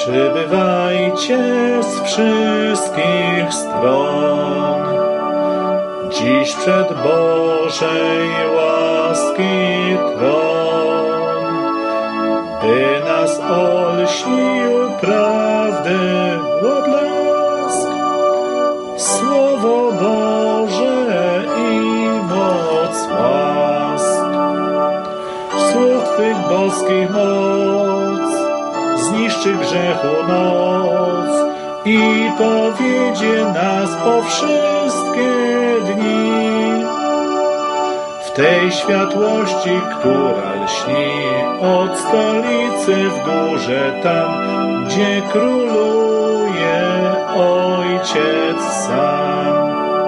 Przybywajcie z wszystkich stron, dziś przed Bożej łaski tron, by nas olśnił prawdy odblask. Słowo Boże i moc łask, słów Twych boskich moc zniszczy grzechu noc i powiedzie nas po wszystkie dni. W tej światłości, która lśni od stolicy w górze, tam, gdzie króluje Ojciec sam.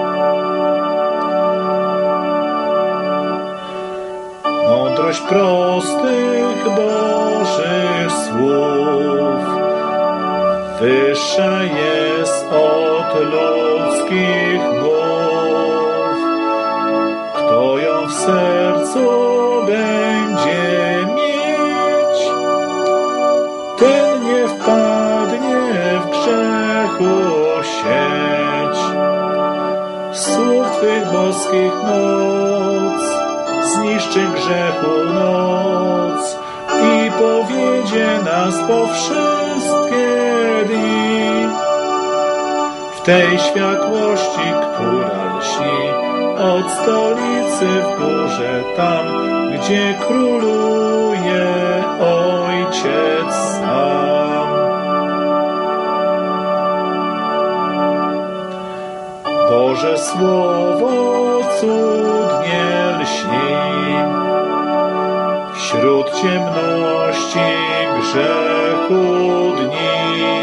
Mądrość prostych Bożych słów wyższa jest od ludzkich mów. Kto ją w sercu będzie mieć, ten nie wpadnie w grzechu sieć. Słów Twych boskich moc zniszczy grzechu noc i powiedzie nas po wszystkie dni. W tej światłości, która lśni od stolicy w górze, tam, gdzie króluje Ojciec sam. Boże Słowo cudnie lśni wśród ciemności grzechu dni.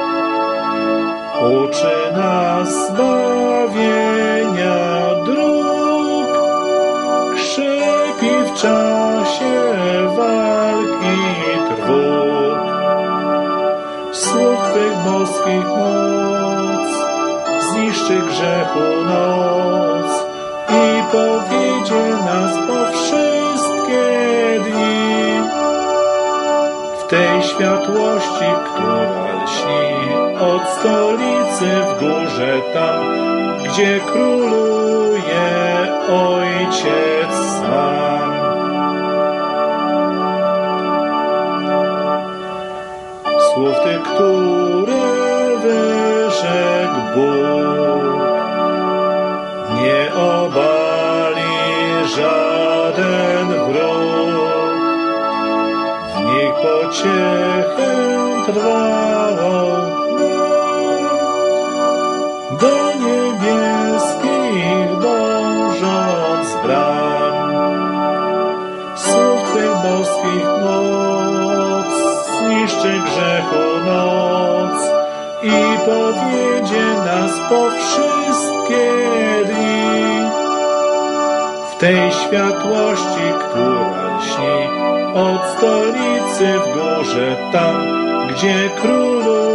Uczy nas zbawienia dróg, krzepi w czasie walk i trwóg. Słów Twych boskich moc zniszczy grzechu noc i powiedzie nas po wszystkie dni. W tej światłości, która lśni od stolicy w górze, tam, gdzie króluje Ojciec sam. Słów Tych, które wyrzekł Bóg, nie obali żaden wróg. W nich pociechę trwałą do niebieskich dążąc bram. Słów Twych boskich moc zniszczy grzechu noc i powiedzie nas po wszystkie dni. W tej światłości, która lśni od stolicy w górze, tam, gdzie króluje